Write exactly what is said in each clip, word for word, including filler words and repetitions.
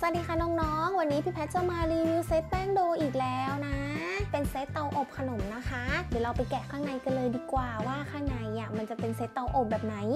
วัสดีค่ะน้องๆวันนี้พี่แพทจะมารีวิวเซตแป้งโดอีกแล้วนะเป็นเซตเตาอบขนมนะคะเดี๋ยวเราไปแกะข้างในกันเลยดีกว่าว่าข้างในอ่ะมันจะเป็นเซตเตาอบแบบไหน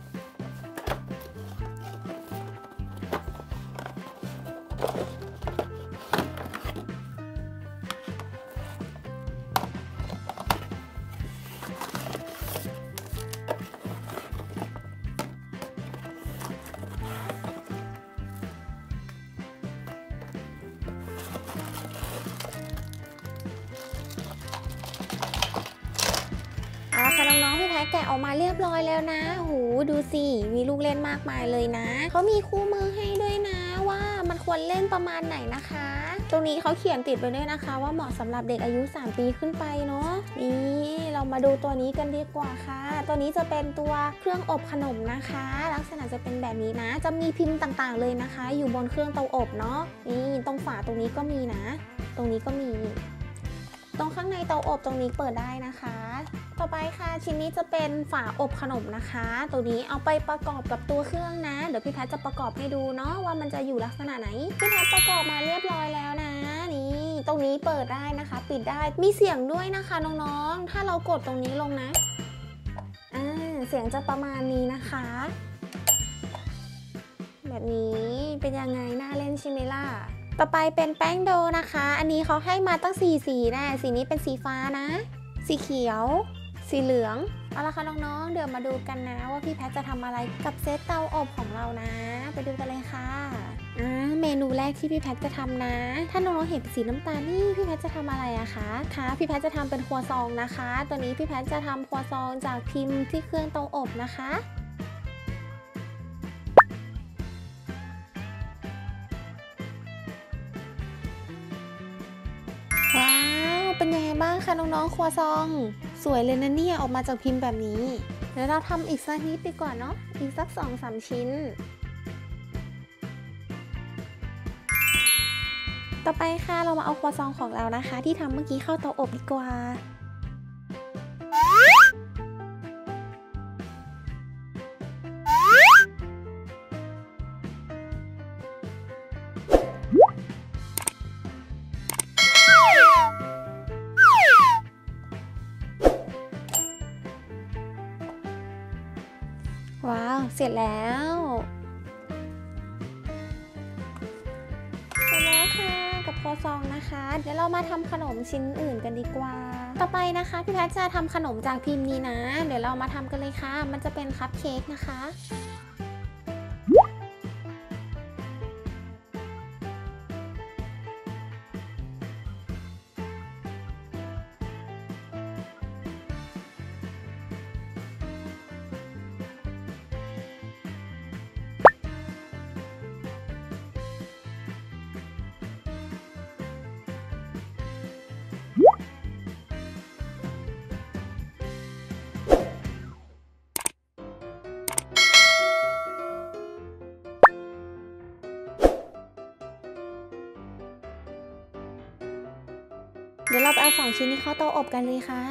เอาละค่ะน้องๆพี่แพทแกะออกมาเรียบร้อยแล้วนะโหดูสิมีลูกเล่นมากมายเลยนะเขามีคู่มือให้ด้วยนะว่ามันควรเล่นประมาณไหนนะคะตรงนี้เขาเขียนติดไว้ด้วยนะคะว่าเหมาะสำหรับเด็กอายุสามปีขึ้นไปเนาะนี่เรามาดูตัวนี้กันดีกว่าค่ะตัวนี้จะเป็นตัวเครื่องอบขนมนะคะลักษณะจะเป็นแบบนี้นะจะมีพิมพ์ต่างๆเลยนะคะอยู่บนเครื่องเตาอบเนาะนี่ตรงฝาตรงนี้ก็มีนะตรงนี้ก็มีตรงข้างในเตาอบตรงนี้เปิดได้นะคะต่อไปค่ะชิ้นนี้จะเป็นฝาอบขนมนะคะตัวนี้เอาไปประกอบกับตัวเครื่องนะเดี๋ยวพี่แพทจะประกอบให้ดูเนาะว่ามันจะอยู่ลักษณะไหนพี่แพทประกอบมาเรียบร้อยแล้วนะนี่ตรงนี้เปิดได้นะคะปิดได้มีเสียงด้วยนะคะน้องๆถ้าเรากดตรงนี้ลงนะอ่าเสียงจะประมาณนี้นะคะแบบนี้เป็นยังไงน่าเล่นใช่ไหมล่ะต่อไปเป็นแป้งโดนะคะอันนี้เขาให้มาตั้งสี่สีนะสีนี้เป็นสีฟ้านะสีเขียวสีเหลืองเอาละค่ะน้องๆเดี๋ยวมาดูกันนะว่าพี่แพทจะทำอะไรกับเซตเตาอบของเรานะไปดูกันเลยค่ะอ่าเมนูแรกที่พี่แพทจะทำนะถ้าน้องๆเห็นสีน้ำตาลนี่พี่แพทจะทำอะไรอะคะคะพี่แพทจะทำเป็นครัวซองนะคะตัวนี้พี่แพทจะทำครัวซองจากพิมพ์ที่เครื่องเตาอบนะคะว้าวเป็นยังไงบ้างคะน้องๆครัวซองสวยเลยนะเนี่ยออกมาจากพิมพ์แบบนี้เดี๋ยวเราทำอีกสักนิดดีกว่าเนาะอีกสัก สองสาม ชิ้นต่อไปค่ะเรามาเอาครัวซองของเรานะคะที่ทำเมื่อกี้เข้าเตาอบดีกว่าว้าวเสร็จแล้วเสร็จแล้วค่ะกับครัวซองนะคะเดี๋ยวเรามาทำขนมชิ้นอื่นกันดีกว่าต่อไปนะคะพี่แพทจะทำขนมจากพิมพ์นี้นะเดี๋ยวเรามาทำกันเลยค่ะมันจะเป็นคัพเค้กนะคะเดี๋ยวเราไปเอาสองชิ้นนี้เข้าเตาอบกันเลยค่ะ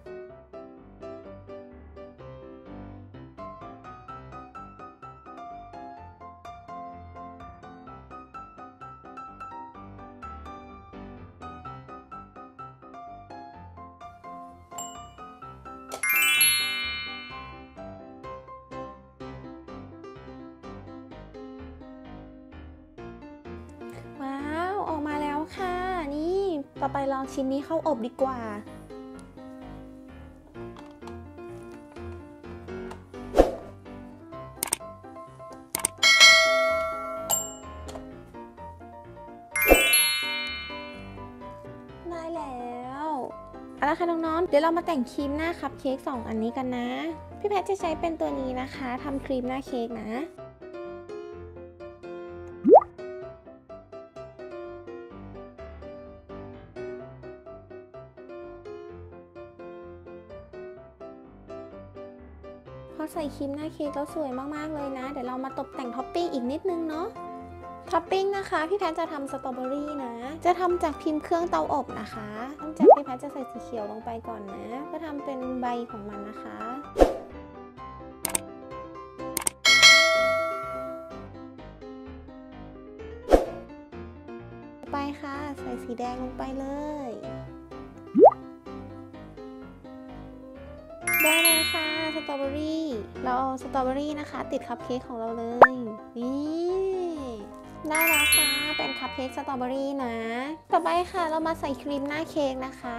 ว้าวออกมาแล้วค่ะนี่ต่อไปลองชิ้นนี้เข้าอบดีกว่าได้แล้วเอาละค่ะน้องๆเดี๋ยวเรามาแต่งครีมหน้าคัพเค้กสองอันนี้กันนะพี่แพทจะใช้เป็นตัวนี้นะคะทำครีมหน้าเค้กนะพอใส่ครีมหน้าเค้กแล้วสวยมากๆเลยนะเดี๋ยวเรามาตกแต่งท็อปปิ้งอีกนิดนึงเนาะท็อปปิ้งนะคะพี่แพทจะทำสตรอเบอรี่นะจะทำจากพิมพ์เครื่องเตาอบนะคะเริ่มจากพี่แพทจะใส่สีเขียวลงไปก่อนนะก็ทำเป็นใบของมันนะคะค่ะใส่สีแดงลงไปเลยได้เลยค่ะสตรอเบอรี่เราเอาสตรอเบอรี่นะคะติดคัพเค้กของเราเลยนี่ได้แล้วค่ะเป็นคัพเค้กสตรอเบอรี่นะต่อไปค่ะเรามาใส่ครีมหน้าเค้กนะคะ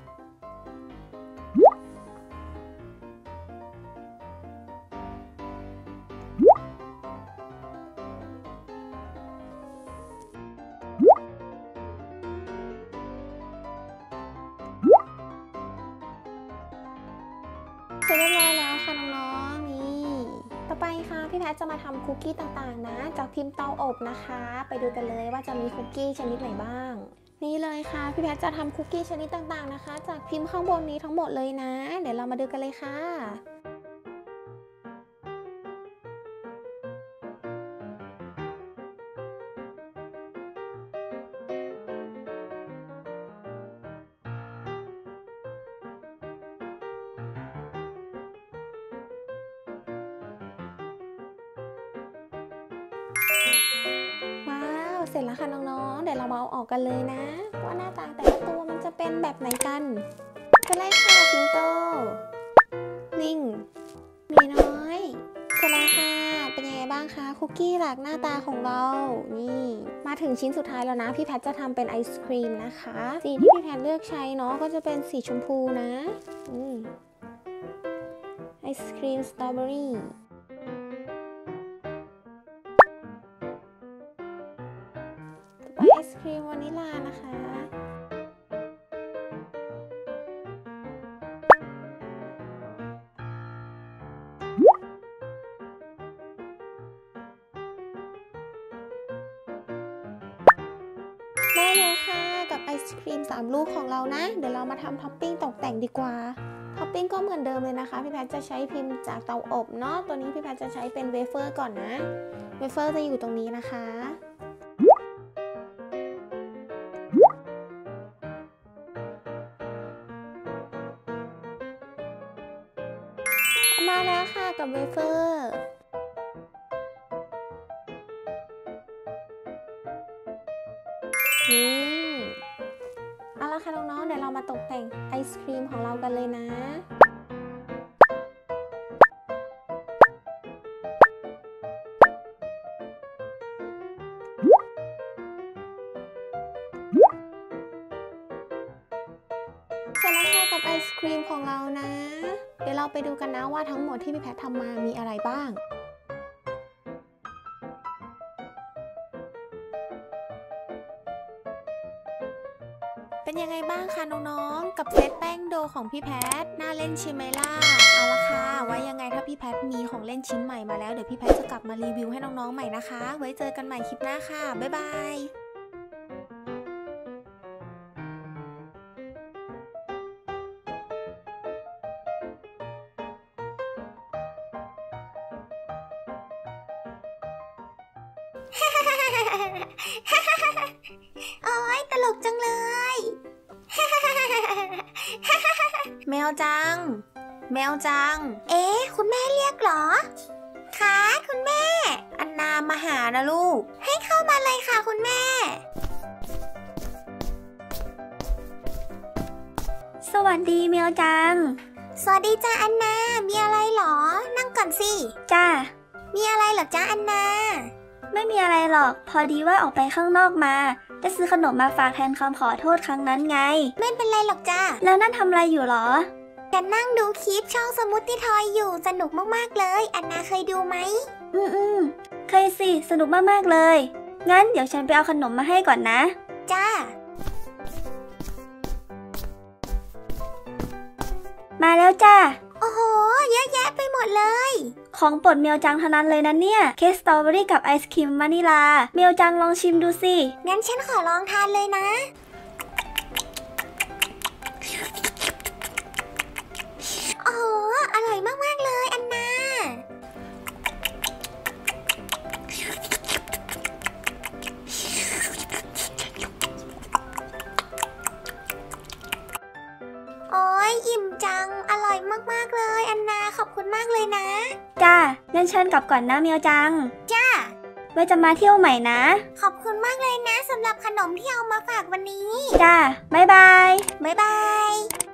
เสร็จเรียบร้อยแล้วค่ะน้องๆนี่ต่อไปค่ะพี่แพทจะมาทำคุกกี้ต่างๆนะจากพิมพ์เตาอบนะคะไปดูกันเลยว่าจะมีคุกกี้ชนิดไหนบ้างนี่เลยค่ะพี่แพทจะทำคุกกี้ชนิดต่างๆนะคะจากพิมพ์ข้างบนนี้ทั้งหมดเลยนะเดี๋ยวเรามาดูกันเลยค่ะว้าวเสร็จแล้วค่ะน้องๆเดี๋ยวเรามาเอาออกกันเลยนะว่าหน้าตาแต่ละตัวมันจะเป็นแบบไหนกันก็เลยค่ะสิงโตลิงมีน้อยเสร็จแล้วค่ะเป็นยังไงบ้างคะคุกกี้หลากหน้าตาของเรานี่มาถึงชิ้นสุดท้ายแล้วนะพี่แพทจะทำเป็นไอศครีมนะคะสีที่พี่แพทเลือกใช้เนาะก็จะเป็นสีชมพูนะไอศครีมสตรอเบอรี่ไอศครีมวานิลลานะคะได้เลยค่ะกับไอศครีมสามลูกของเรานะเดี๋ยวเรามาทำท็อปปิ้งตกแต่งดีกว่าท็อปปิ้งก็เหมือนเดิมเลยนะคะพี่แพทจะใช้พิมพ์จากเตาอบเนาะตัวนี้พี่แพทจะใช้เป็นเวเฟอร์ก่อนนะเวเฟอร์จะอยู่ตรงนี้นะคะมาแล้วค่ะกับเวเฟอร์นี่เอาละค่ะน้องๆเดี๋ยวเรามาตกแต่งไอศครีมของเรากันเลยนะเสร็จแล้วค่ะกับไอศครีมของเรานะเดี๋ยวเราไปดูกันนะว่าทั้งหมดที่พี่แพททำมามีอะไรบ้างเป็นยังไงบ้างคะน้องๆกับเซตแป้งโดของพี่แพทน่าเล่นใช่ไหมล่ะเอาละค่ะไว้ยังไงถ้าพี่แพทมีของเล่นชิ้นใหม่มาแล้วเดี๋ยวพี่แพทจะกลับมารีวิวให้น้องๆใหม่นะคะไว้เจอกันใหม่คลิปหน้าค่ะบ๊ายบายโอ๊ยตลกจังเลยแมวจังแมวจังเอ๊ะคุณแม่เรียกเหรอคะคุณแม่อันนามาหานะลูกให้เข้ามาเลยค่ะคุณแม่สวัสดีแมวจังสวัสดีจ้าอันนามีอะไรเหรอนั่งก่อนสิจ้ามีอะไรเหรอจ้าอันนาไม่มีอะไรหรอกพอดีว่าออกไปข้างนอกมาจะซื้อขนมมาฝากแทนคำขอโทษครั้งนั้นไงไม่เป็นไรหรอกจ้าแล้วนั่นทำอะไรอยู่หรอฉันนั่งดูคลิปช่องสมูทตี้ทอยอยู่สนุกมากๆเลยอันนาเคยดูไหมอืมอืมเคยสิสนุกมากๆเลยงั้นเดี๋ยวฉันไปเอาขนมมาให้ก่อนนะจ้ามาแล้วจ้าโอ้โหเยอะแยะไปหมดเลยของโปรดเมียวจังเท่านั้นเลยนะเนี่ยเค้กสตรอเบอรี่กับไอศครีมวานิลาเมียวจังลองชิมดูสิงั้นฉันขอลองทานเลยนะโอ้โหอร่อยมากๆเลยอันนาโอ้ยอิ่มจังอร่อยมากๆเลยอันนาขอบคุณมากเลยนะจ้างั้นเชิญกลับก่อนนะเมียวจังจ้าไว้จะมาเที่ยวใหม่นะขอบคุณมากเลยนะสำหรับขนมที่เอามาฝากวันนี้จ้าบ๊ายบายบ๊ายบาย